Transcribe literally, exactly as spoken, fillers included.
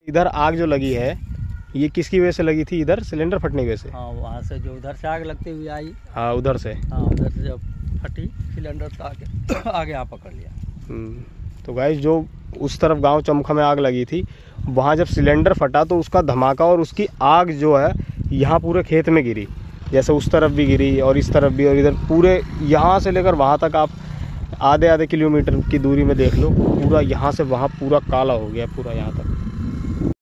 इधर आग जो लगी है ये किसकी वजह से लगी थी? इधर सिलेंडर फटने की वजह से? हाँ, वहाँ से जो उधर से आग लगती हुई आई। हाँ, उधर से। हाँ, उधर से जब फटी सिलेंडर तो आगे आगे यहाँ पकड़ लिया। तो गाइस जो उस तरफ गांव चमखा में आग लगी थी, वहाँ जब सिलेंडर फटा तो उसका धमाका और उसकी आग जो है यहाँ पूरे खेत में गिरी, जैसे उस तरफ भी गिरी और इस तरफ भी, और इधर पूरे यहाँ से लेकर वहाँ तक आप आधे आधे किलोमीटर की दूरी में देख लो, पूरा यहाँ से वहाँ पूरा काला हो गया पूरा यहाँ तक।